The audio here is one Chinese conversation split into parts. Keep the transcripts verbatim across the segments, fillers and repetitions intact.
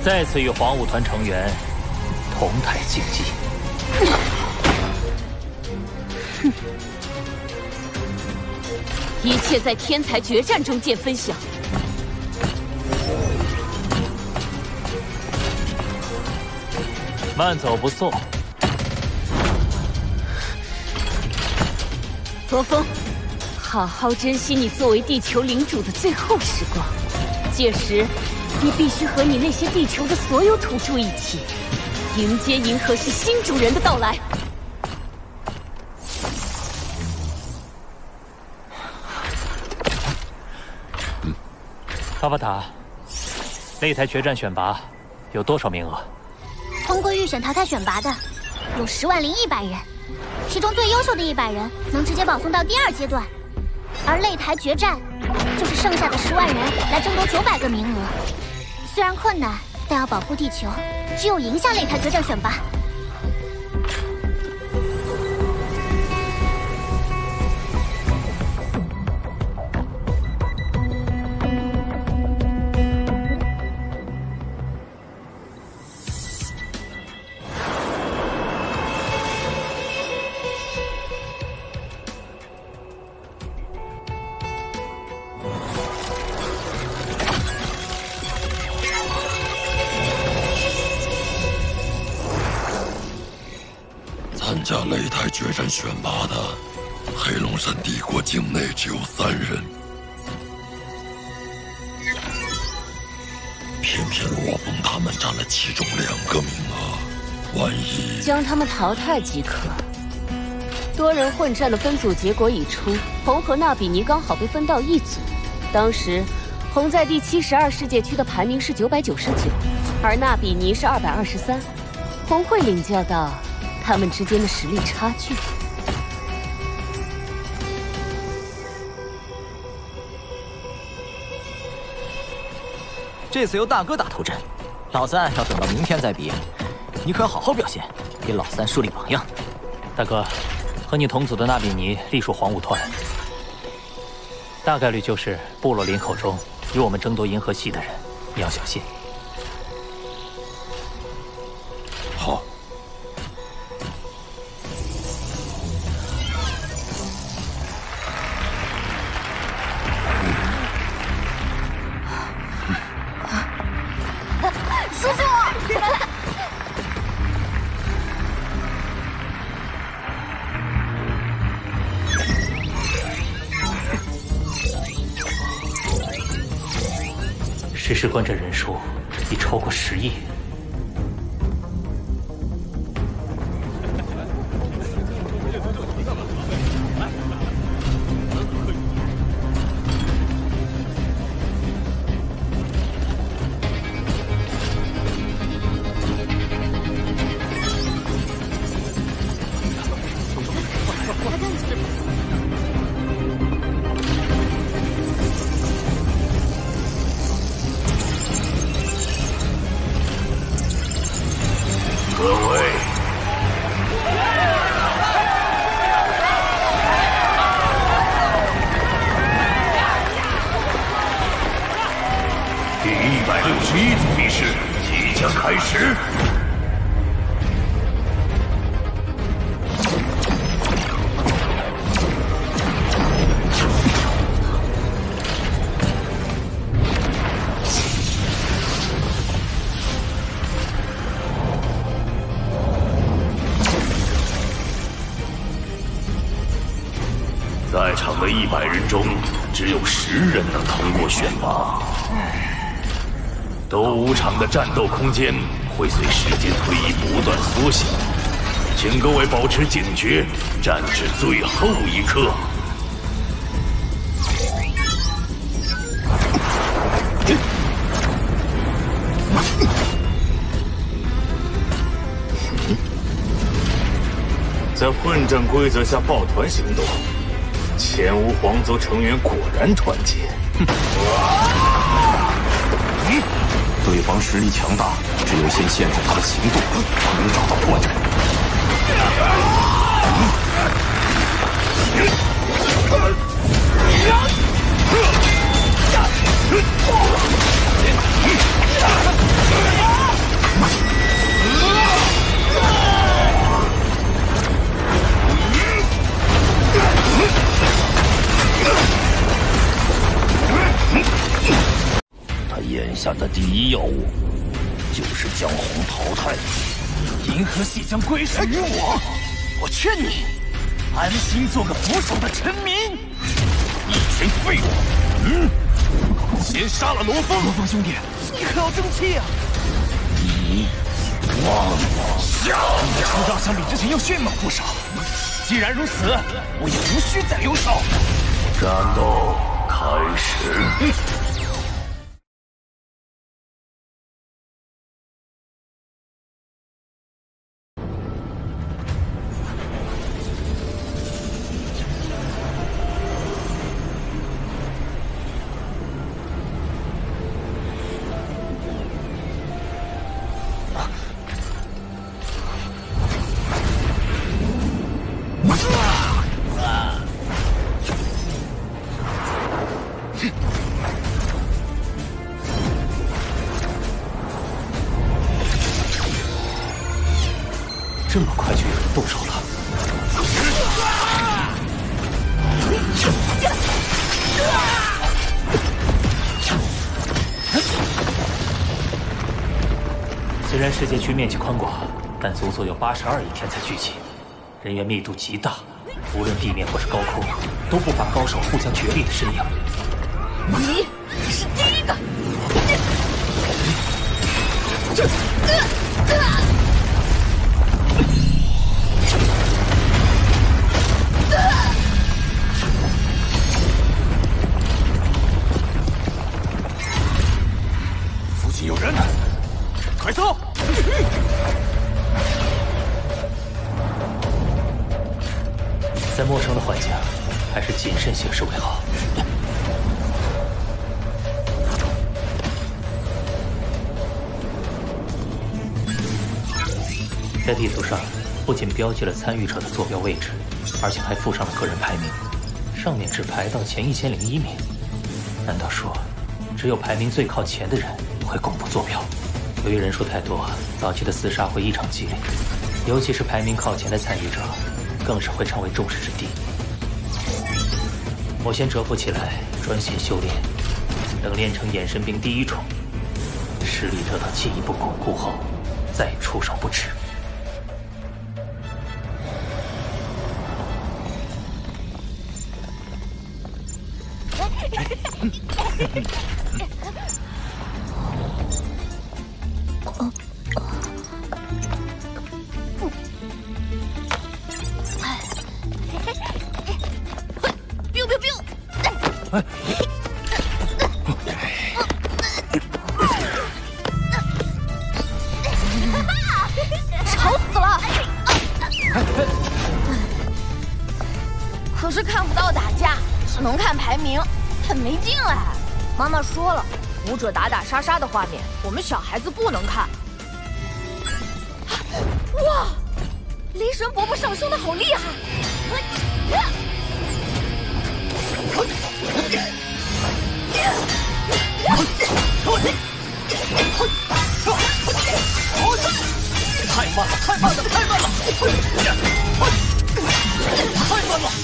再次与黄武团成员同台竞技。 哼！一切在天才决战中见分晓。 慢走不送。 罗峰，好好珍惜你作为地球领主的最后时光。届时，你必须和你那些地球的所有土著一起，迎接银河系新主人的到来。 嗯，阿巴塔，擂台决战选拔有多少名额？ 通过预选淘汰选拔的有十万零一百人，其中最优秀的一百人能直接保送到第二阶段，而擂台决战就是剩下的十万人来争夺九百个名额。虽然困难，但要保护地球，只有赢下擂台决战选拔。 参加擂台决战选拔的黑龙山帝国境内只有三人，偏偏罗峰他们占了其中两个名额，万一将他们淘汰即可。多人混战的分组结果已出，红和纳比尼刚好被分到一组。当时，红在第七十二世界区的排名是九百九十九，而纳比尼是二百二十三。红会领教到他们之间的实力差距。 这次由大哥打头阵，老三要等到明天再比。你可要好好表现，给老三树立榜样。 大哥，和你同组的纳比尼隶属黄武团，大概率就是部落林口中与我们争夺银河系的人，你要小心。 好。 叔叔， 实时观战人数已超过十亿。 各位，第一百六十一组比试即将开始。在场的一百人中，只有十人能通过选拔。斗武场的战斗空间会随时间推移不断缩小，请各位保持警觉，战至最后一刻。 在混战规则下抱团行动，前无皇族成员果然团结。 嗯，对方实力强大，只有先限制他的行动，才能找到破绽。 嗯一要务，就是将红淘汰。 银河系将归属于我。我劝你，安心做个腐朽的臣民。 一群废物！嗯，先杀了罗峰。 罗峰兄弟，你可要争气啊！ 你忘下！ 你的出道相比之前要迅猛不少。既然如此，我也无需再留手。 战斗开始。 这么快就有人动手了？虽然世界区面积宽广，但足足有八十二亿天才聚集，人员密度极大，无论地面或是高空，都不乏高手互相角力的身影。 你是第一个！这。 附近有人，快走！ 在陌生的环境，还是谨慎行事为好。在地图上不仅标记了参与者的坐标位置，而且还附上了个人排名，上面只排到前一千零一名。难道说，只有排名最靠前的人会公布坐标？由于人数太多，早期的厮杀会异常激烈，尤其是排名靠前的参与者，更是会成为众矢之的。我先蛰伏起来，专心修炼，等练成衍神兵第一重，实力得到进一步巩固后，再出手不迟。 吵死了！可是看不到打架，只能看排名，很没劲哎。妈妈说了，武者打打杀杀的画面，我们小孩子不能看。哇，雷神伯伯上升的好厉害！ 太慢了，太慢了，太慢了！太慢了！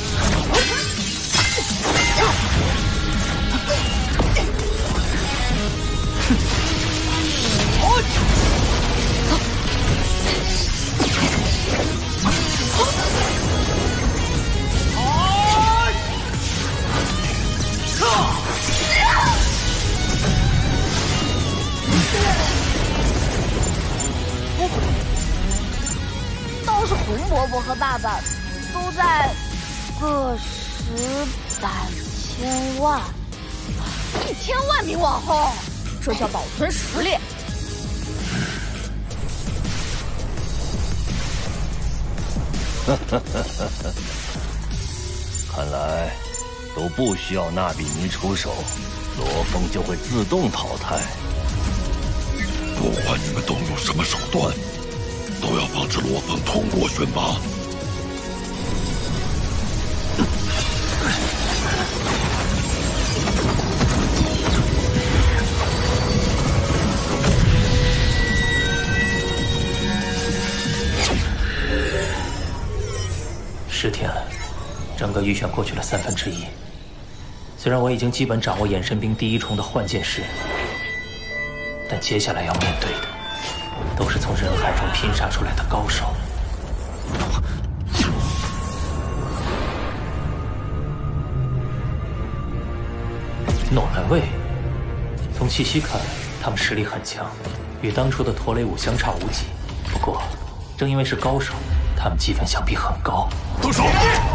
倒是红伯伯和爸爸都在个十百千万一千万名往后，这叫保存实力。 看来都不需要纳比尼出手，罗峰就会自动淘汰。 不管你们动用什么手段，都要防止罗峰通过选拔。 十天了，整个预选过去了三分之一。虽然我已经基本掌握衍神兵第一重的幻剑式， 但接下来要面对的，都是从人海中拼杀出来的高手。诺兰卫，从气息看，他们实力很强，与当初的驼雷武相差无几。不过，正因为是高手，他们积分想必很高。 动手！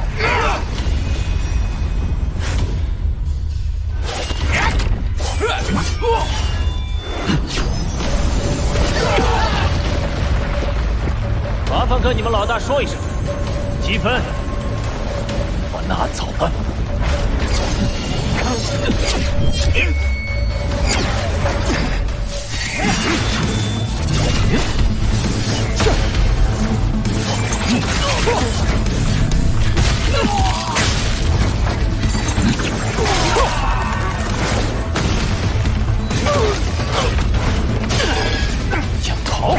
麻烦跟你们老大说一声，积分我拿走了。想逃？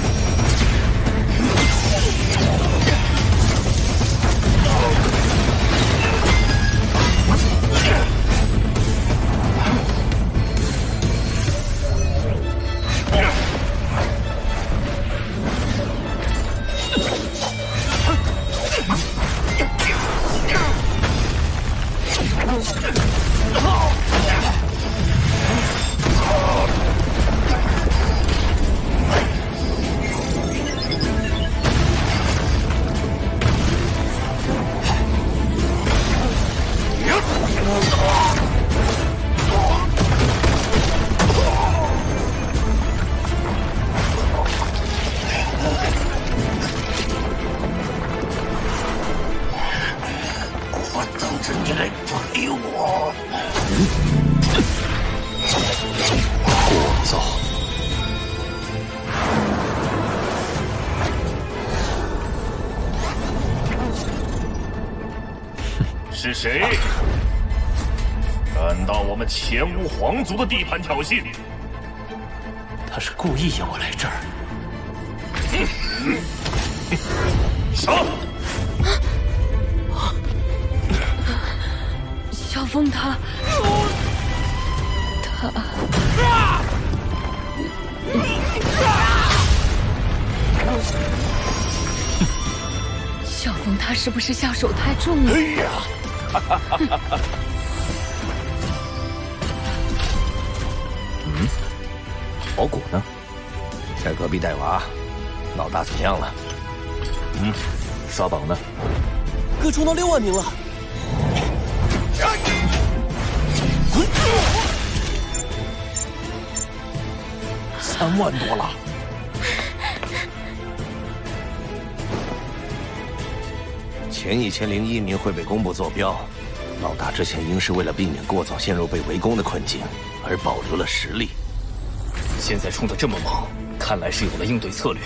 是谁敢到我们前无皇族的地盘挑衅？ 他是故意引我来这儿。 杀！ 萧峰他他。萧峰他是不是下手太重了？ 哎呀！ 嗯，宝谷呢？在隔壁带娃，老大怎么样了？嗯，刷榜呢？ 哥冲到六万名了。 三万多了。前一千零一名会被公布坐标，老大之前应是为了避免过早陷入被围攻的困境，而保留了实力。 现在冲得这么猛，看来是有了应对策略。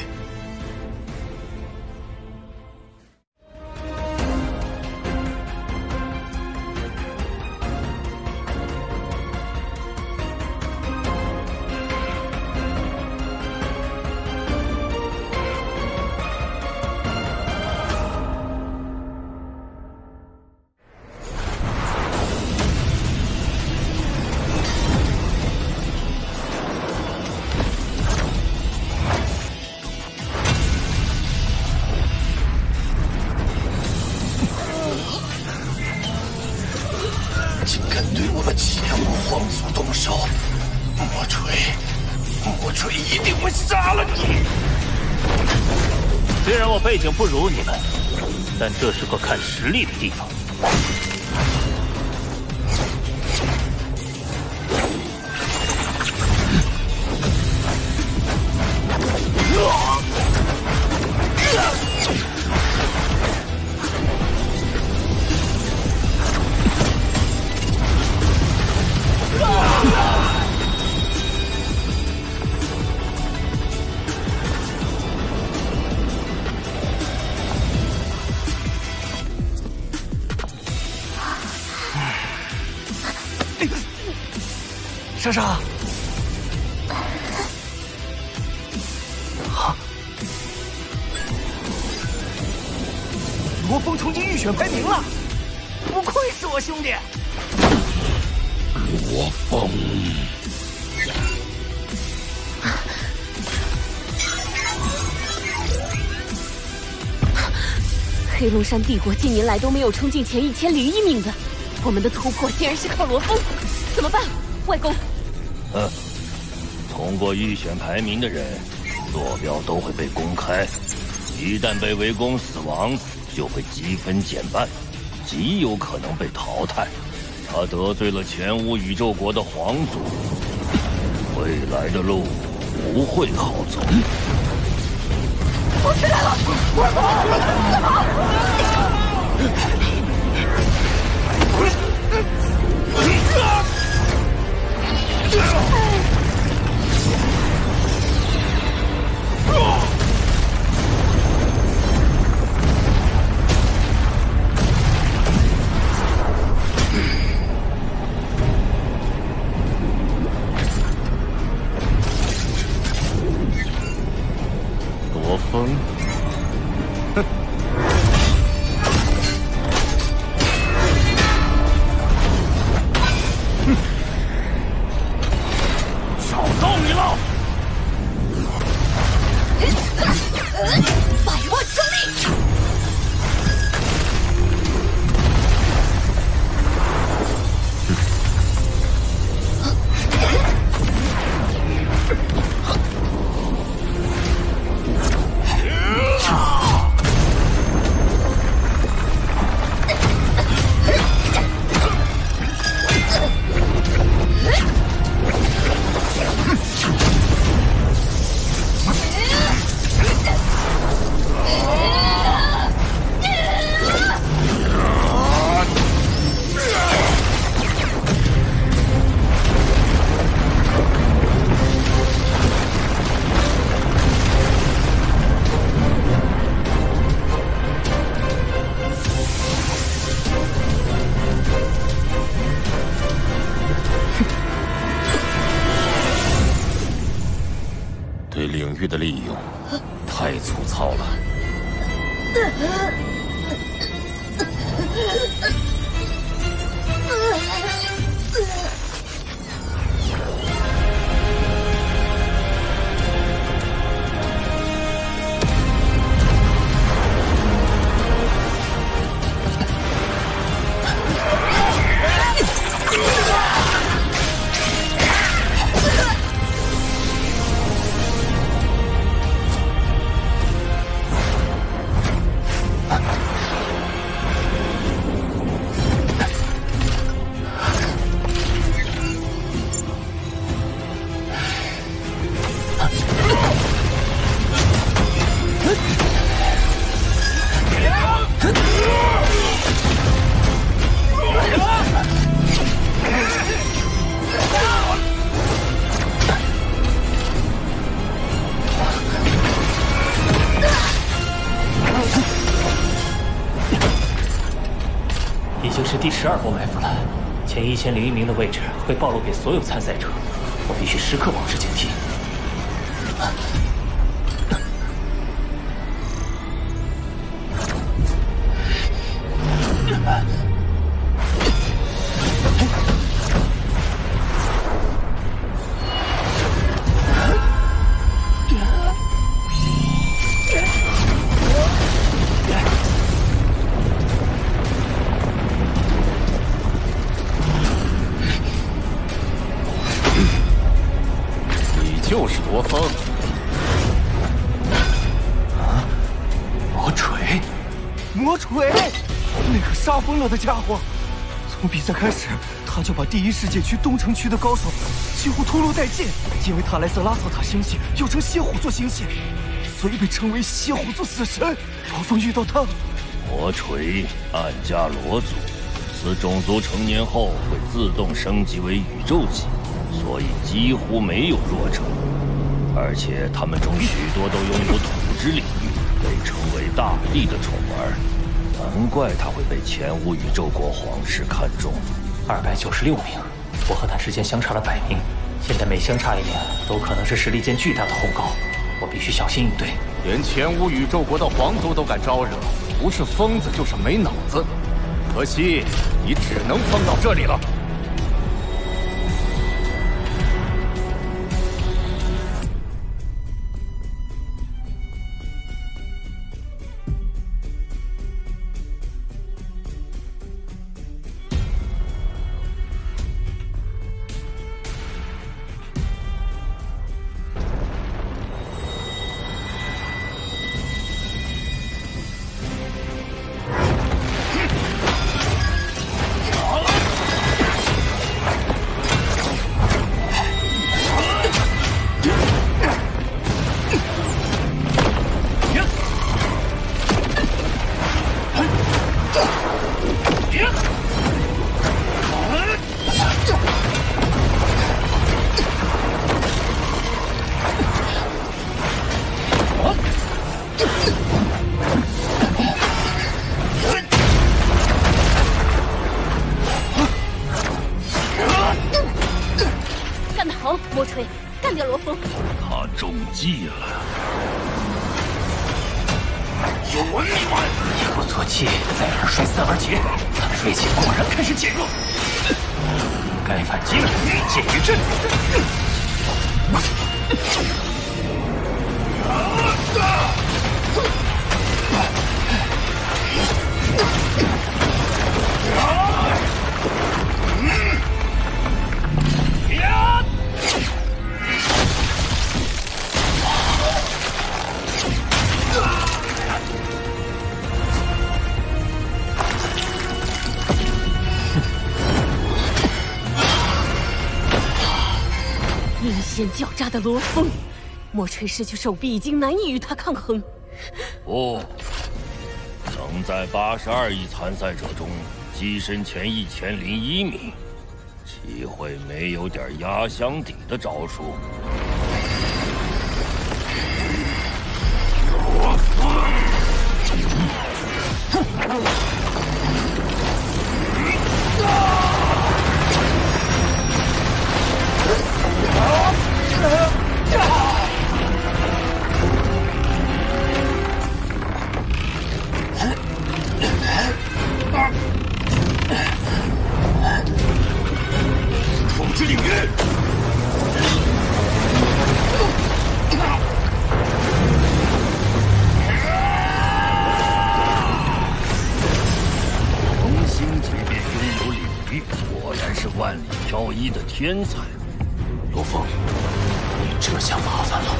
背景不如你们，但这是个看实力的地方。 莎莎，啊！罗峰冲进预选排名了，不愧是我兄弟。 罗峰， 黑龙山帝国近年来都没有冲进前一千零一名的，我们的突破竟然是靠罗峰，怎么办，外公？ 嗯，通过预选排名的人，坐标都会被公开，一旦被围攻死亡，就会积分减半，极有可能被淘汰。他得罪了前无宇宙国的皇族，未来的路不会好走。 我起来了，快跑！快跑！ 罗峰，哼！哼！找到你了！ 百万重力！ 对领域的利用太粗糙了。 已经是第十二波埋伏了，前一千零一名的位置会暴露给所有参赛者，我必须时刻保持警惕。 就是罗峰啊！魔锤， 魔锤，那个杀疯了的家伙！从比赛开始，他就把第一世界区东城区的高手几乎屠戮殆尽。因为他莱瑟拉索塔星系又称蝎虎座星系，所以被称为蝎虎座死神。罗峰遇到他， 魔锤暗加罗族，此种族成年后会自动升级为宇宙级。所以几乎没有弱者，而且他们中许多都拥有土之领域，被称为大地的宠儿，难怪他会被前无宇宙国皇室看中。 二百九十六名，我和他之间相差了百名，现在每相差一名，都可能是实力间巨大的鸿沟，我必须小心应对。 连前无宇宙国的皇族都敢招惹，不是疯子就是没脑子。可惜你只能疯到这里了。 中计了。 有完你们！ 一鼓作气，再而衰三而竭，他的锐气果然开始减弱。该反击了，剑与阵。 阴险狡诈的罗峰，莫吹失去手臂已经难以与他抗衡。 不，能在八十二亿参赛者中跻身前一千零一名，岂会没有点压箱底的招数？ 罗峰！统治领域！ 红星级别拥有领域，果然是万里挑一的天才。 罗峰，你这下麻烦了。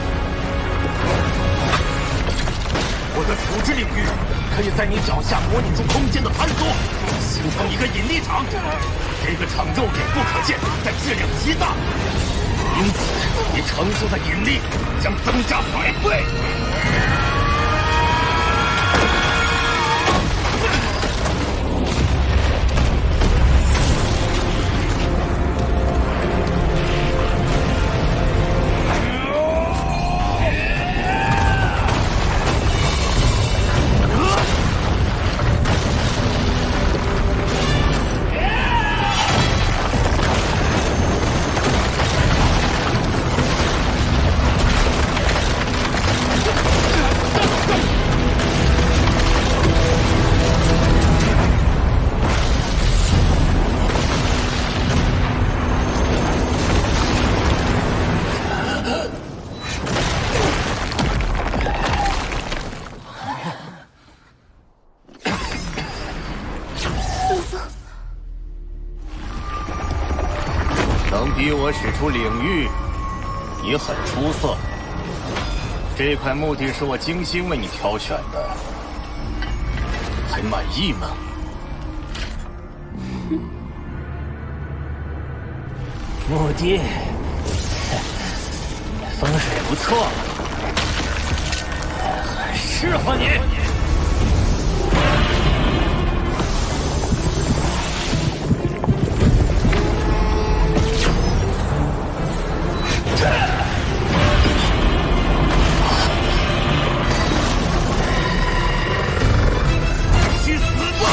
我的统治领域可以在你脚下模拟出空间的坍缩，形成一个引力场。这个场肉眼不可见，但质量极大，因此你承受的引力将增加百倍。 能逼我使出领域，你很出色。这块墓地是我精心为你挑选的，还满意吗？ 墓地，风水不错，很适合你。 去死吧！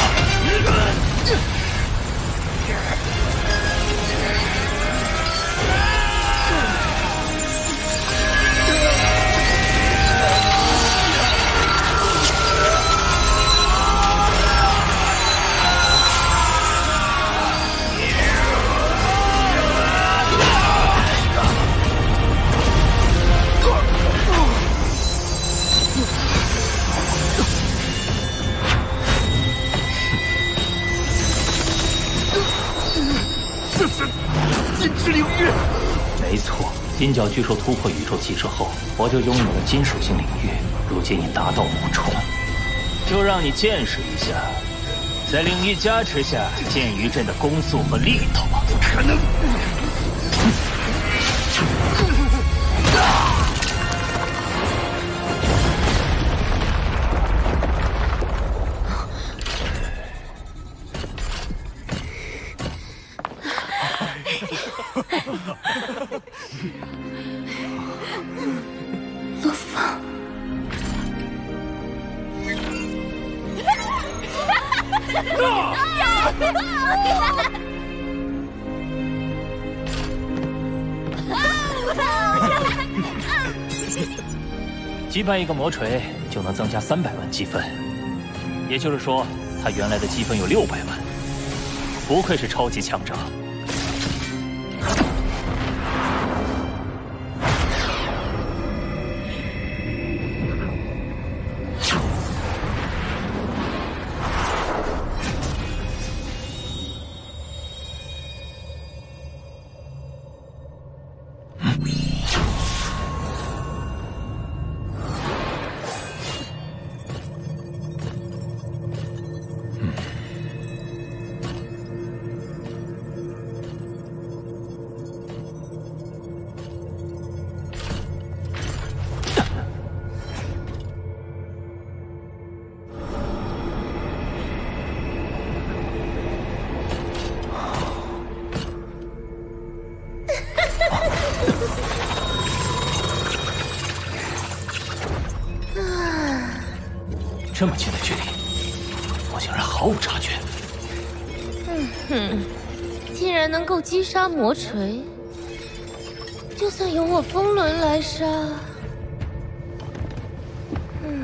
这是金之领域。 没错，金角巨兽突破宇宙机制后，我就拥有了金属性领域，如今已达到五重。就让你见识一下，在领域加持下，剑鱼阵的攻速和力道。 不可能！ 罗峰， 击败一个魔锤就能增加三百万积分，也就是说，他原来的积分有六百万。不愧是超级强者。这么近的距离，我竟然毫无察觉。 嗯哼，既然能够击杀魔锤，就算由我风轮来杀，嗯，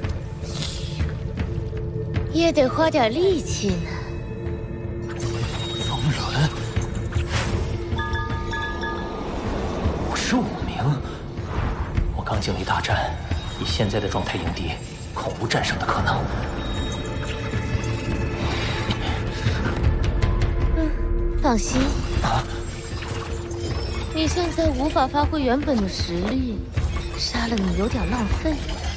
也得花点力气呢。 风轮，五十五名，我刚经历大战，以现在的状态迎敌，恐无战胜的可能。 嗯，放心。 啊！ 你现在无法发挥原本的实力，杀了你有点浪费。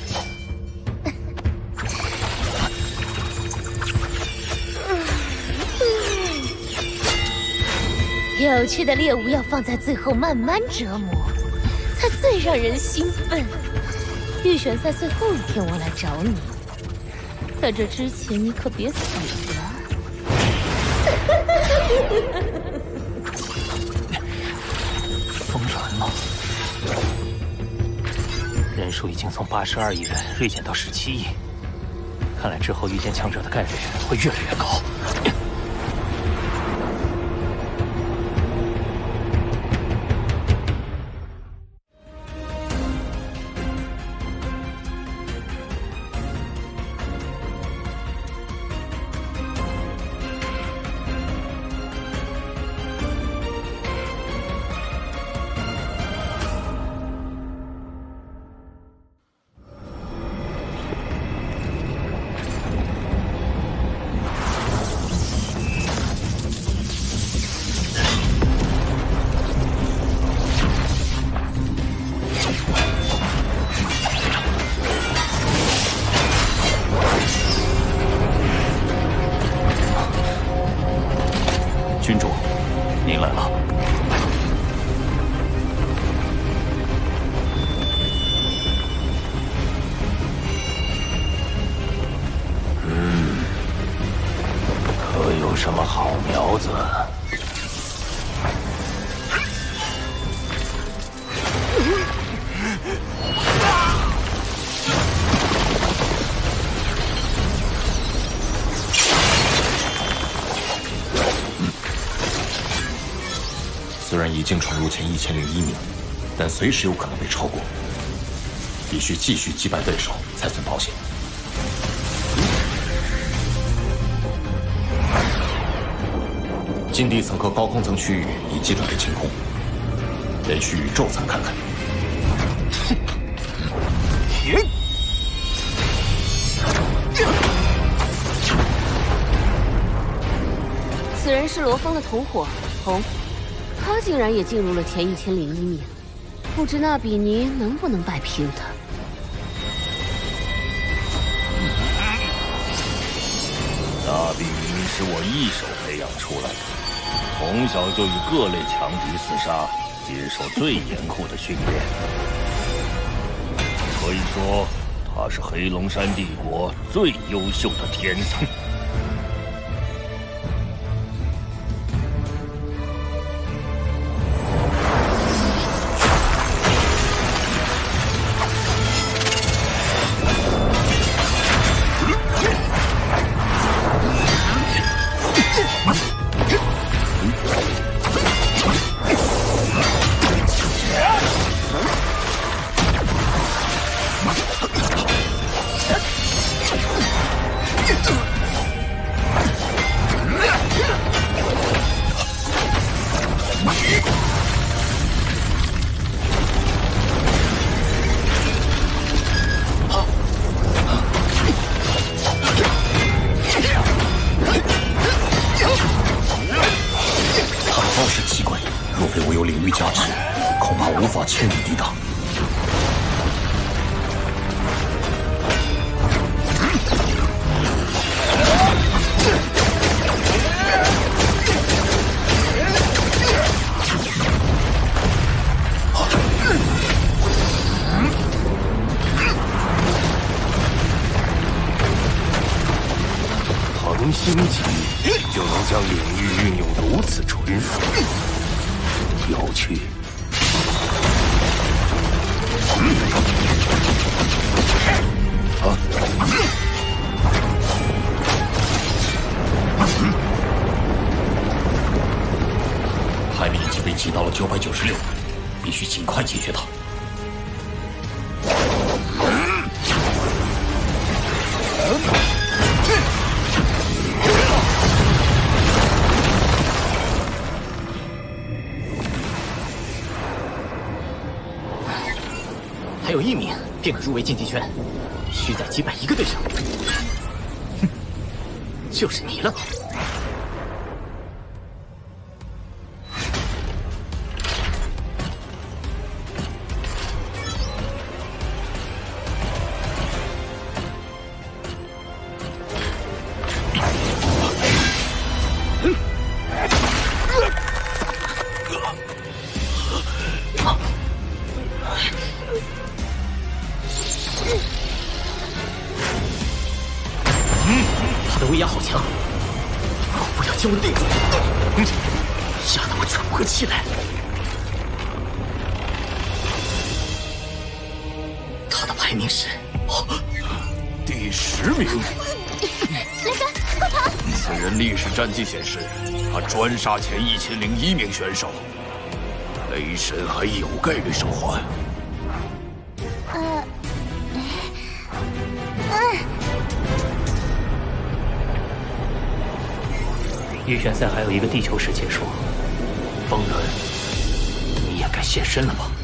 有趣的猎物要放在最后慢慢折磨，才最让人兴奋。预选赛最后一天我来找你，在这之前你可别死了。 风轮吗？人数已经从八十二亿人锐减到十七亿，看来之后遇见强者的概率会越来越高。 君主，您来了。 嗯，可有什么好苗子？ 虽然已经闯入前一千零一名，但随时有可能被超过，必须继续击败对手才算保险。近地层和高空层区域已基本被清空，得去宇宙层看看。 此人是罗峰的同伙红。他竟然也进入了前一千零一名，不知那比尼能不能摆平他？ 那比尼是我一手培养出来的，从小就与各类强敌厮杀，接受最严酷的训练。可以说，他是黑龙山帝国最优秀的天才。 星级，就能将领域运用如此纯熟，有趣。啊！ 排名已经被挤到了九百九十六，必须尽快解决它。 还有一名便可入围晋级圈，需再击败一个对手。哼，就是你了。他的威压好强，不要将我定住，吓得我喘不过气来。他的排名是第十名。 雷神，快跑！ 此人历史战绩显示，他专杀前一千零一名选手，雷神还有概率生还。 呃，嗯。 预选赛还有一个地球式解说，风轮，你也该现身了吧？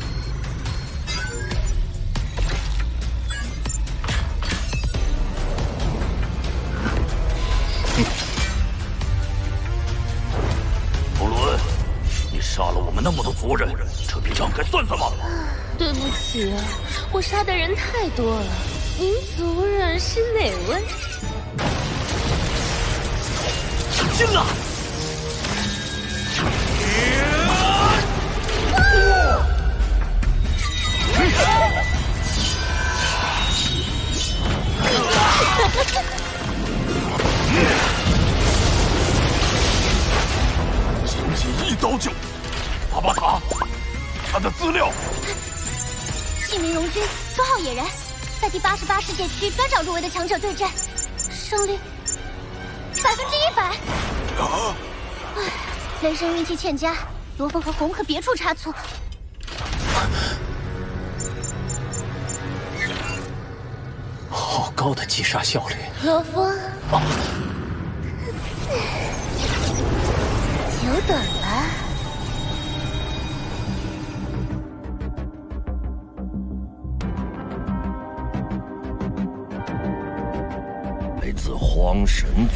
风轮，你杀了我们那么多族人，这笔账该算算吧？ 对不起，我杀的人太多了。您族人是哪位？ 进了！仅仅一刀就阿巴塔，他的资料。 姓名荣军，头号野人，在第八十八世界区专场入围的强者对阵，胜率。 百分之一百！唉，雷神运气欠佳，罗峰和红可别出差错。 好高的击杀效率！ 罗峰， 啊、 久等了。 来自荒神族。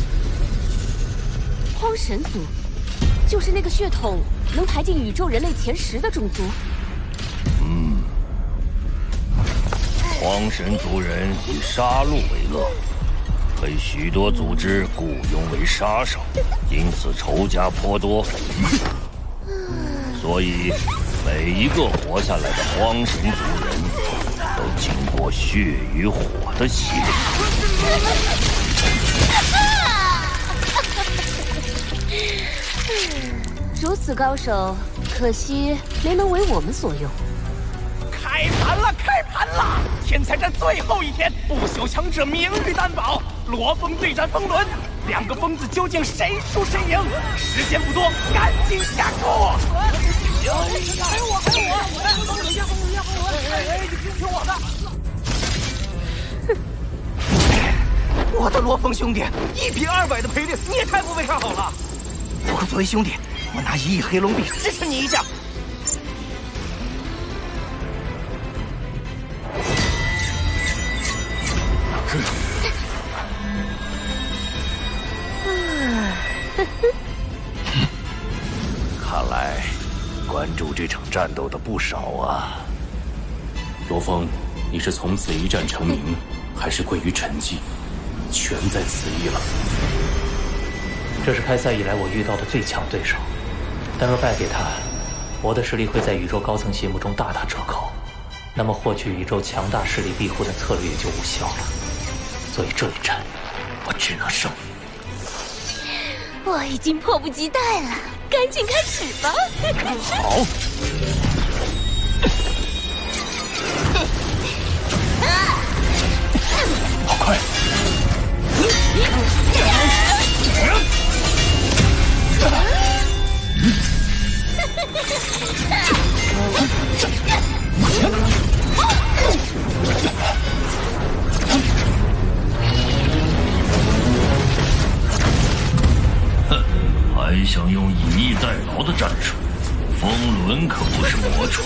荒神族，就是那个血统能排进宇宙人类前十的种族。 嗯，荒神族人以杀戮为乐，被许多组织雇佣为杀手，因此仇家颇多。所以，每一个活下来的荒神族人都经过血与火的洗礼。 如此高手，可惜没能为我们所用。 开盘了，开盘了！天才战最后一天，不朽强者明日担保。罗峰对战风轮，两个疯子究竟谁输谁赢？时间不多，赶紧下注！还有我，还有我，我风轮下，风轮下，风轮！哎，你听听我的。哼！我的罗峰兄弟，一比二百的赔率，你也太不被看好了。 不过作为兄弟，我拿一亿黑龙币支持你一下。 看来关注这场战斗的不少啊。 罗峰，你是从此一战成名，还是归于沉寂，全在此意了。 这是开赛以来我遇到的最强对手，但若败给他，我的实力会在宇宙高层心目中大打折扣，那么获取宇宙强大势力庇护的策略也就无效了。所以这一战，我只能胜。 我已经迫不及待了，赶紧开始吧！ 好。 好快！ 哼，还想用以逸待劳的战术？风轮可不是魔锤。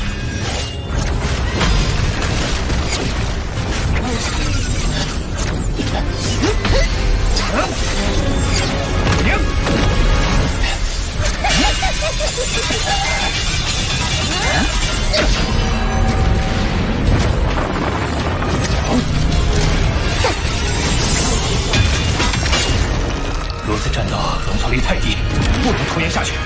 如此战斗容错率太低，不能拖延下去。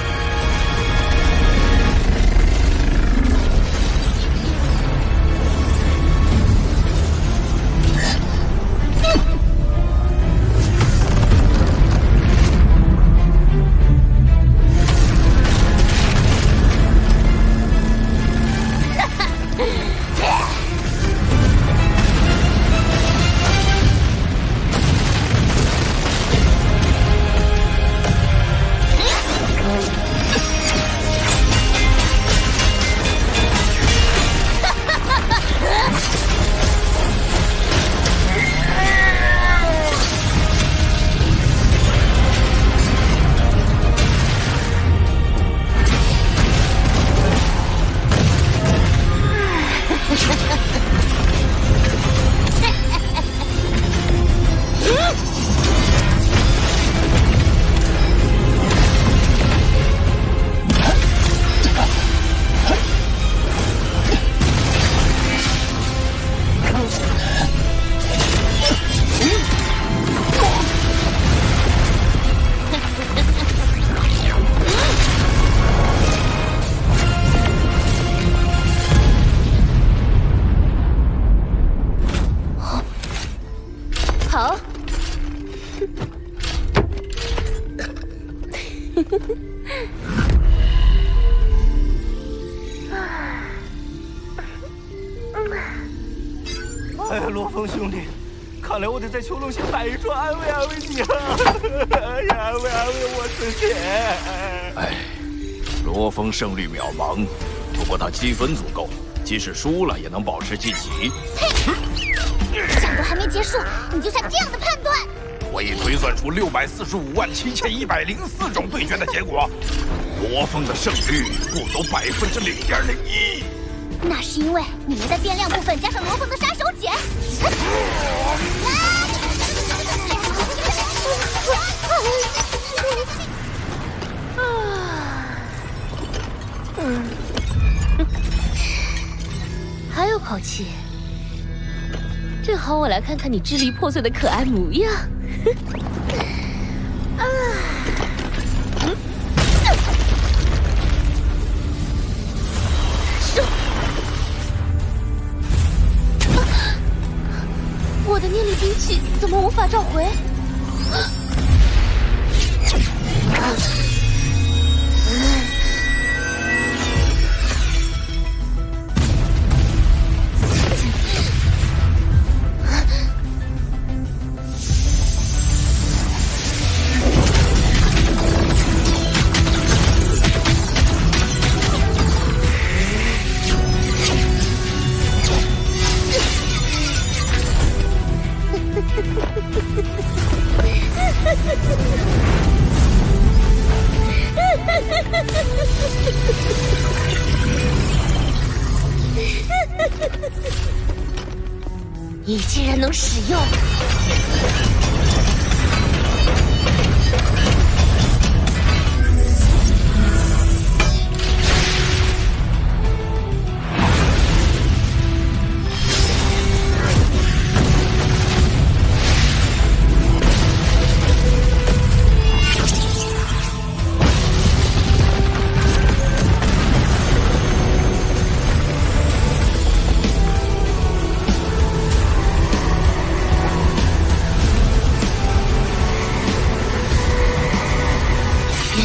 好。 哎，罗峰兄弟，看来我得在囚笼下摆一桌安慰安慰你了。哎呀，安慰安慰我自己。 哎，罗峰胜率渺茫，不过他积分足够，即使输了也能保持晋级。 战斗还没结束，你就下这样的判断？ 我已推算出六百四十五万七千一百零四种对决的结果，罗峰的胜率不足百分之零点零一。 那是因为你们在变量部分加上罗峰的杀手锏。 嗯，还有口气，正好我来看看你支离破碎的可爱模样。啊，嗯，收。我的念力兵器怎么无法召回？你竟然能使用！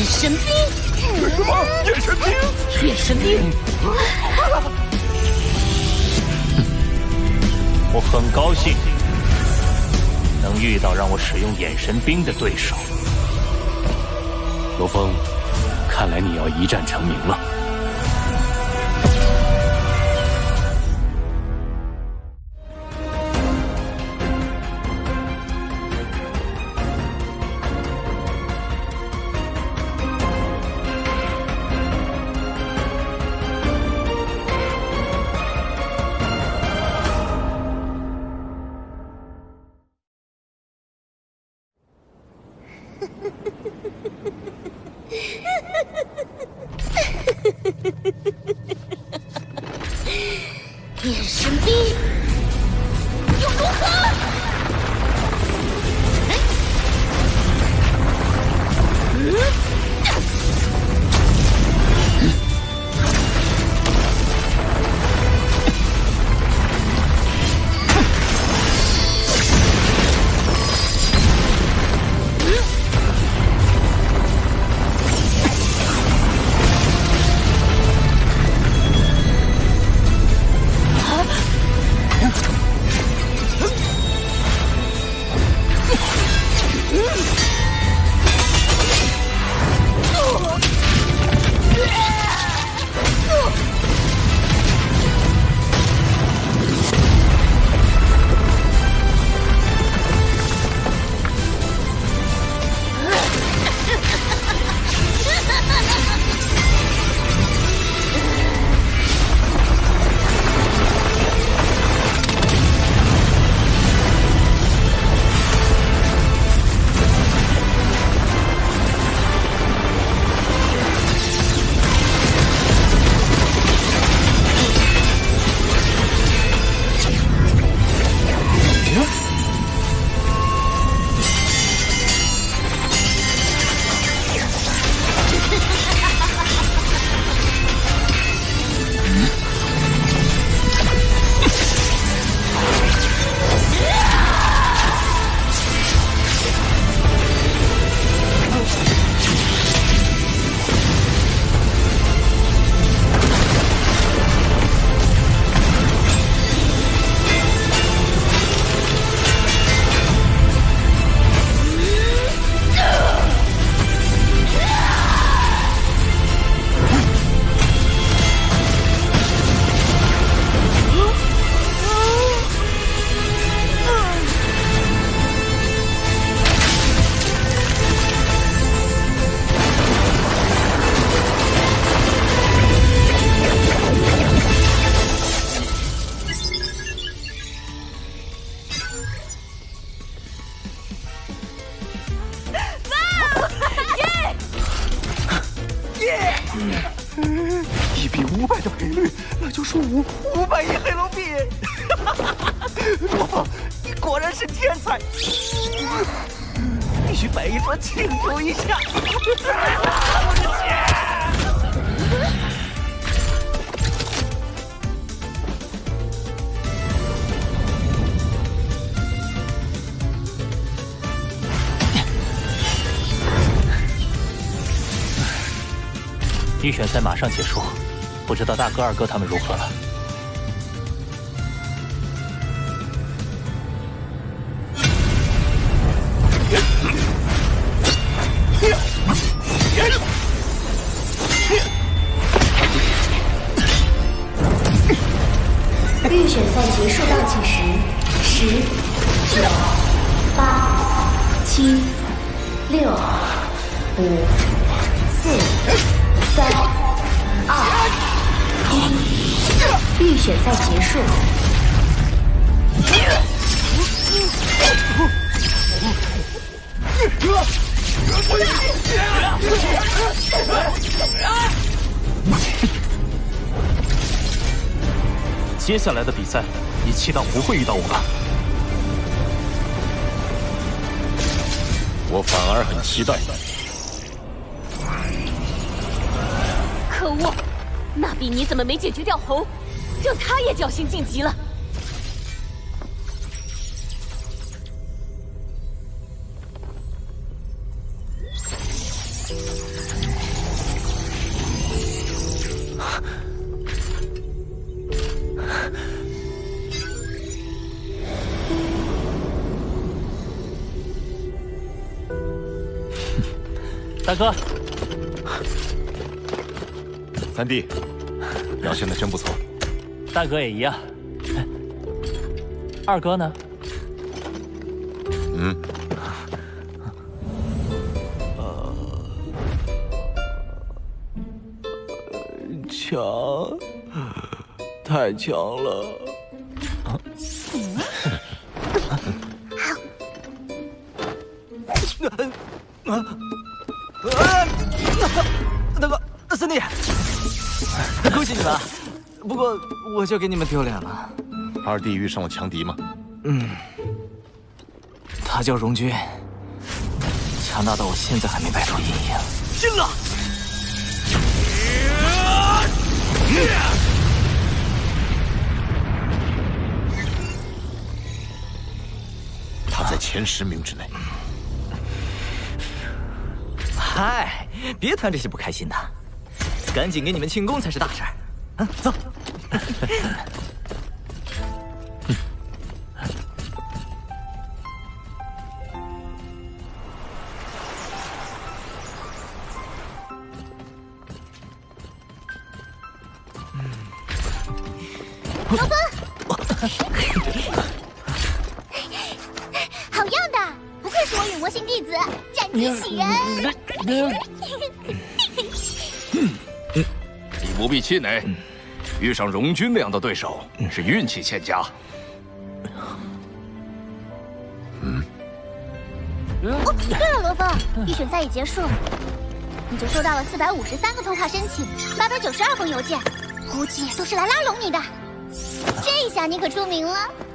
神兵！ 什么？眼神兵？ 眼神兵！ 我很高兴能遇到让我使用眼神兵的对手。 罗峰，看来你要一战成名了。 眼神兵又如何？ 一比五百的赔率，那就是五五百亿黑龙币。罗峰，你果然是天才，必须摆一桌庆祝一下。我的天！ 预选赛马上结束，不知道大哥、二哥他们如何了？ 预选赛结束倒计时：十、九、八、七、六、五、四。三、二、一，预选赛结束。 接下来的比赛，你期待不会遇到我吧？ 我反而很期待。 可恶，纳比你怎么没解决掉猴，让他也侥幸晋级了？ 大哥， 三弟，表现的真不错。 大哥也一样。二哥呢？ 嗯。 呃，强，太强了。啊！啊！大哥，三弟，恭喜你们！不过我就给你们丢脸了。 二弟遇上了强敌吗？ 嗯，他叫荣军，强大到我现在还没摆脱阴影。进了！ 他在前十名之内。 嗨，别谈这些不开心的，赶紧给你们庆功才是大事儿。嗯，走。 罗峰，好样的！不愧是我陨魔星弟子，战绩喜人。 你不必气馁，遇上荣军那样的对手是运气欠佳。 嗯。哦，对了，罗峰，预选赛已结束，你就收到了四百五十三个通话申请，八百九十二封邮件，估计都是来拉拢你的。这下你可出名了。